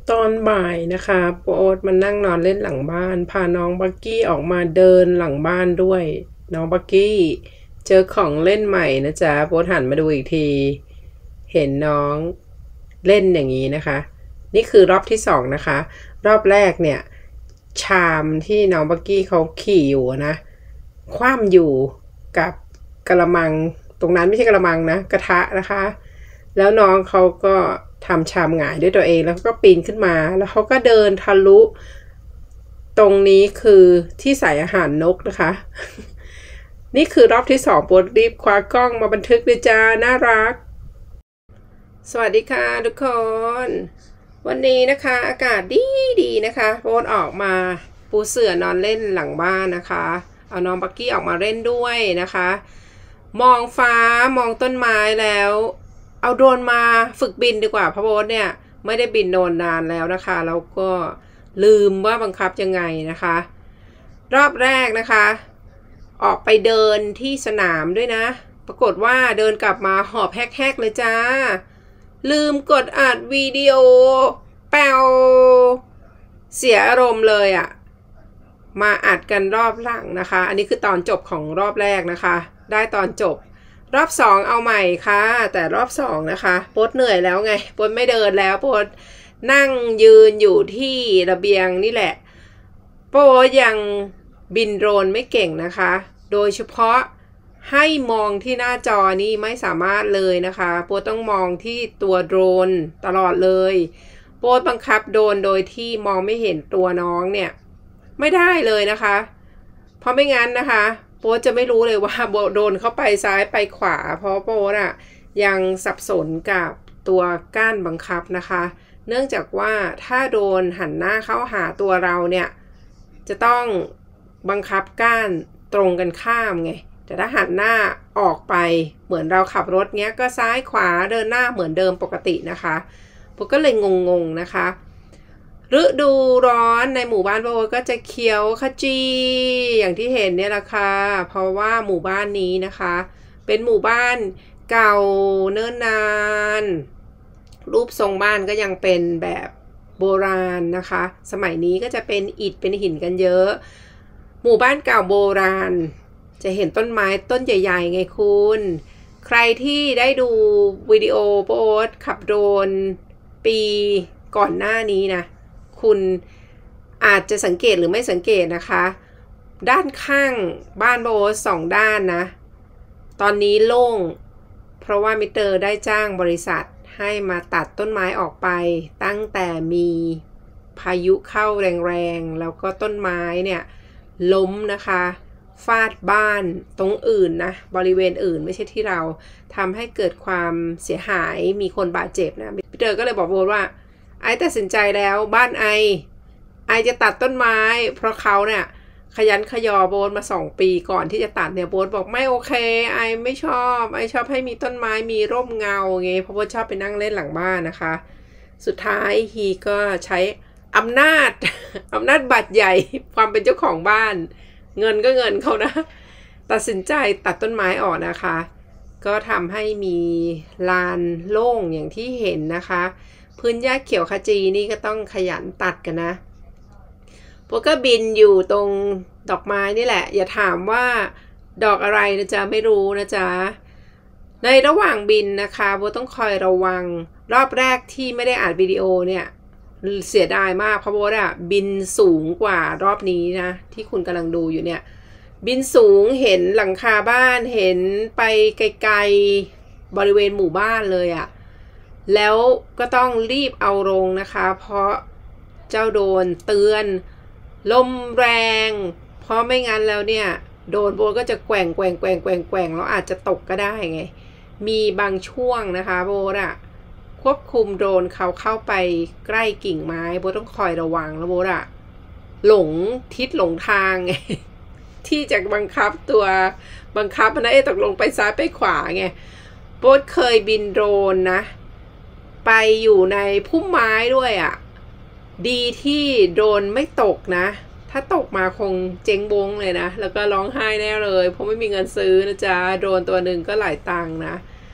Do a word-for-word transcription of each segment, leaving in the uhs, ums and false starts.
ตอนบ่ายนะคะโป๊ตมันนั่งนอนเล่นหลังบ้านพาน้องบักกี้ออกมาเดินหลังบ้านด้วยน้องบักกี้เจอของเล่นใหม่นะจ๊ะโป๊ตหันมาดูอีกทีเห็นน้องเล่นอย่างนี้นะคะนี่คือรอบที่สองนะคะรอบแรกเนี่ยชามที่น้องบักกี้เขาขี่อยู่นะคว่ำอยู่กับกระมังตรงนั้นไม่ใช่กระมังนะกระทะนะคะแล้วน้องเขาก็ทำชามหงายด้วยตัวเองแล้วก็ปีนขึ้นมาแล้วเขาก็เดินทะลุตรงนี้คือที่ใส่อาหารนกนะคะ นี่คือรอบที่สองโปรดรีบคว้ากล้องมาบันทึกเลยจ้าน่ารักสวัสดีค่ะทุกคนวันนี้นะคะอากาศดีดีนะคะโปรดออกมาปูเสื่อนอนเล่นหลังบ้านนะคะเอาน้องบักกี้ออกมาเล่นด้วยนะคะมองฟ้ามองต้นไม้แล้วเอาโดรนมาฝึกบินดีกว่าเพราะโบ๊ทเนี่ยไม่ได้บินโดรนนานแล้วนะคะแล้วก็ลืมว่าบังคับยังไงนะคะรอบแรกนะคะออกไปเดินที่สนามด้วยนะปรากฏว่าเดินกลับมาหอบแฮกๆเลยจ้าลืมกดอัดวิดีโอแปวเสียอารมณ์เลยอะมาอัดกันรอบหลังนะคะอันนี้คือตอนจบของรอบแรกนะคะได้ตอนจบรอบสองเอาใหม่ค่ะแต่รอบสองนะคะโป๊ดเหนื่อยแล้วไงโป๊ดไม่เดินแล้วโป๊ดนั่งยืนอยู่ที่ระเบียงนี่แหละโป๊ดยังบินโดรนไม่เก่งนะคะโดยเฉพาะให้มองที่หน้าจอนี่ไม่สามารถเลยนะคะโป๊ดต้องมองที่ตัวโดรนตลอดเลยโป๊ดบังคับโดรนโดยที่มองไม่เห็นตัวน้องเนี่ยไม่ได้เลยนะคะเพราะไม่งั้นนะคะโป๊จะไม่รู้เลยว่าโดนเข้าไปซ้ายไปขวาเพราะโป๊อะยังสับสนกับตัวก้านบังคับนะคะเนื่องจากว่าถ้าโดนหันหน้าเข้าหาตัวเราเนี่ยจะต้องบังคับก้านตรงกันข้ามไงแต่ถ้าหันหน้าออกไปเหมือนเราขับรถเนี้ยก็ซ้ายขวาเดินหน้าเหมือนเดิมปกตินะคะโป๊ก็เลยงงๆนะคะฤดูร้อนในหมู่บ้านโบก็จะเขียวขจีอย่างที่เห็นเนี่ยแหละค่ะเพราะว่าหมู่บ้านนี้นะคะเป็นหมู่บ้านเก่าเนิ่นนานรูปทรงบ้านก็ยังเป็นแบบโบราณนะคะสมัยนี้ก็จะเป็นอิฐเป็นหินกันเยอะหมู่บ้านเก่าโบราณจะเห็นต้นไม้ต้นใหญ่ๆไงคุณใครที่ได้ดูวิดีโอโบ๊ทขับโดรนปีก่อนหน้านี้นะคุณอาจจะสังเกตหรือไม่สังเกตนะคะด้านข้างบ้านโบสองด้านนะตอนนี้โล่งเพราะว่ามิเตอร์ได้จ้างบริษัทให้มาตัดต้นไม้ออกไปตั้งแต่มีพายุเข้าแรงๆแล้วก็ต้นไม้เนี่ยล้มนะคะฟาดบ้านตรงอื่นนะบริเวณอื่นไม่ใช่ที่เราทำให้เกิดความเสียหายมีคนบาดเจ็บนะมิเตอร์ก็เลยบอกโบว่าไอตัดสินใจแล้วบ้านไอไอจะตัดต้นไม้เพราะเขาเนี่ยขยันขยอโบนมาสองปีก่อนที่จะตัดเนี่ยโบนบอกไม่โอเคไอไม่ชอบไอชอบให้มีต้นไม้มีร่มเงาไงเพราะว่าชอบไปนั่งเล่นหลังบ้านนะคะสุดท้ายฮีก็ใช้อำนาจ อำนาจบัตรใหญ่ความเป็นเจ้าของบ้านเงินก็เงินเขานะตัดสินใจตัดต้นไม้ออกนะคะก็ทำให้มีลานโล่งอย่างที่เห็นนะคะพื้นหญ้าเขียวขจีนี่ก็ต้องขยันตัดกันนะพวกก็บินอยู่ตรงดอกไม้นี่แหละอย่าถามว่าดอกอะไรนะจ๊ะไม่รู้นะจ๊ะในระหว่างบินนะคะโบต้องคอยระวังรอบแรกที่ไม่ได้อัดวิดีโอเนี่ยเสียดายมากเพราะโบอะบินสูงกว่ารอบนี้นะที่คุณกำลังดูอยู่เนี่ยบินสูงเห็นหลังคาบ้านเห็นไปไกลๆบริเวณหมู่บ้านเลยอะแล้วก็ต้องรีบเอาลงนะคะเพราะเจ้าโดนเตือนลมแรงเพราะไม่งั้นแล้วเนี่ยโดนโบก็จะแกว่งแกว่งแกว่งแกว่งแกว่งแล้วอาจจะตกก็ได้ไงมีบางช่วงนะคะโบอะควบคุมโดรนเขาเข้าไปใกล้กิ่งไม้โบต้องคอยระวังแล้วโบอะหลงทิศหลงทางไงที่จะบังคับตัวบังคับนะเอ๊ะตกลงไปซ้ายไปขวาไงโบเคยบินโดรนนะไปอยู่ในพุ่มไม้ด้วยอ่ะดีที่โดรนไม่ตกนะถ้าตกมาคงเจ๊งบงเลยนะแล้วก็ร้องไห้แน่เลยเพราะไม่มีเงินซื้อนะจ๊ะโดรนตัวหนึ่งก็หลายตังค์นะ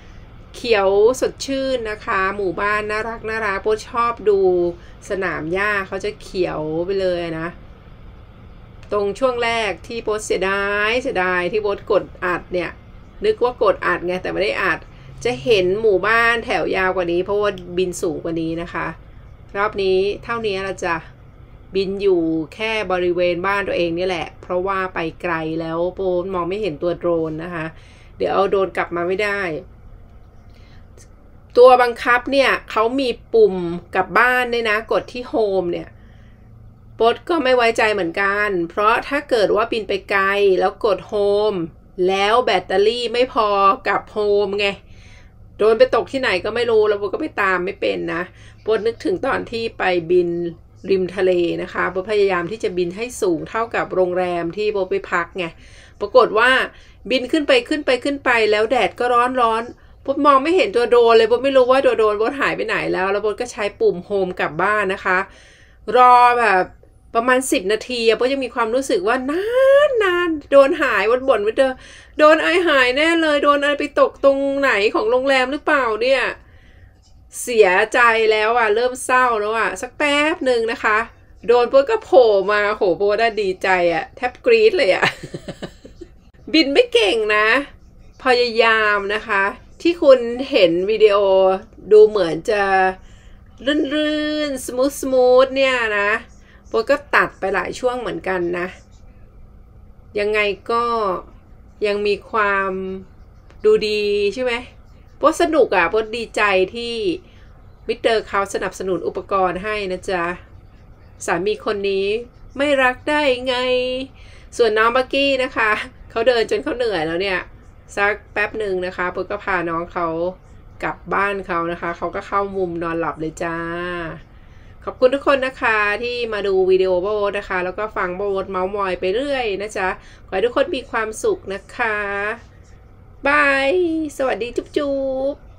เขียวสดชื่นนะคะหมู่บ้านน่ารักน่ารักโป๊ชอบดูสนามหญ้าเขาจะเขียวไปเลยนะตรงช่วงแรกที่โป๊เสียดายเสียดายที่โป๊กดอัดเนี่ยนึกว่ากดอัดไงแต่ไม่ได้อัดจะเห็นหมู่บ้านแถวยาวกว่านี้เพราะว่าบินสูงกว่านี้นะคะรอบนี้เท่านี้เราจะบินอยู่แค่บริเวณบ้านตัวเองนี่แหละเพราะว่าไปไกลแล้วโป๊มองไม่เห็นตัวโดรนนะคะเดี๋ยวเอาโดรนกลับมาไม่ได้ตัวบังคับเนี่ยเขามีปุ่มกลับบ้านด้วยนะกดที่โฮมเนี่ยโป๊ก็ไม่ไว้ใจเหมือนกันเพราะถ้าเกิดว่าบินไปไกลแล้วกดโฮมแล้วแบตเตอรี่ไม่พอกับโฮมไงโดนไปตกที่ไหนก็ไม่รู้แล้วโป๊ก็ไปตามไม่เป็นนะโป๊นึกถึงตอนที่ไปบินริมทะเลนะคะโป๊พยายามที่จะบินให้สูงเท่ากับโรงแรมที่โป๊ไปพักไงปรากฏว่าบินขึ้นไปขึ้นไปขึ้นไปแล้วแดดก็ร้อนร้อนโป๊มองไม่เห็นตัวโดรนเลยโป๊ไม่รู้ว่าตัวโดรนโป๊หายไปไหนแล้วแล้วโป๊ก็ใช้ปุ่มโฮมกลับบ้านนะคะรอแบบประมาณสิบนาทีโป๊ยังมีความรู้สึกว่านานนานโดนหายวนบ่นว่าเจอโดนไอหายแน่เลยโดนไอไปตกตรงไหนของโรงแรมหรือเปล่าเนี่ยเสียใจแล้วอ่ะเริ่มเศร้าแล้วอ่ะสักแป๊บหนึ่งนะคะโดนโป๊ก็โผล่มาโหโป๊ได้ดีใจอ่ะแทบกรี๊ดเลยอ่ะ บินไม่เก่งนะพยายามนะคะที่คุณเห็นวิดีโอดูเหมือนจะลื่นๆสมูทสมูทเนี่ยนะโป๊ก็ตัดไปหลายช่วงเหมือนกันนะยังไงก็ยังมีความดูดีใช่ไหมโป๊สนุกอ่ะโป๊ดีใจที่มิสเตอร์เขาสนับสนุนอุปกรณ์ให้นะจ๊ะสามีคนนี้ไม่รักได้ไงส่วนน้องบักกี้นะคะเขาเดินจนเขาเหนื่อยแล้วเนี่ยสักแป๊บหนึ่งนะคะโป๊ก็พาน้องเขากลับบ้านเขานะคะเขาก็เข้ามุมนอนหลับเลยจ้าขอบคุณทุกคนนะคะที่มาดูวิดีโอโบทนะคะแล้วก็ฟังโบทเมาส์มอยไปเรื่อยนะจ๊ะขอให้ทุกคนมีความสุขนะคะบายสวัสดีจุ๊บจุ๊บ